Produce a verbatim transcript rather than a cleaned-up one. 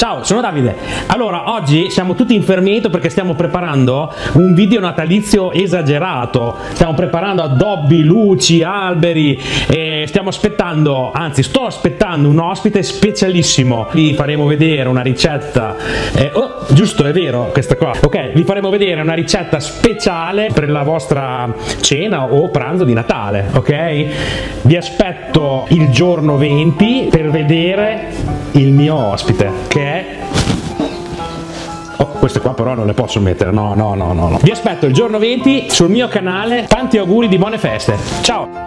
Ciao, sono Davide. Allora, oggi siamo tutti infermieto perché stiamo preparando un video natalizio esagerato. Stiamo preparando addobbi, luci, alberi e stiamo aspettando, anzi sto aspettando un ospite specialissimo. Vi faremo vedere una ricetta, eh, oh, giusto, è vero questa qua. Ok, vi faremo vedere una ricetta speciale per la vostra cena o pranzo di Natale, ok? Vi aspetto il giorno venti per vedere il mio ospite, che è... Oh, queste qua però non le posso mettere, no, no, no, no, no. Vi aspetto il giorno venti sul mio canale, tanti auguri di buone feste, ciao!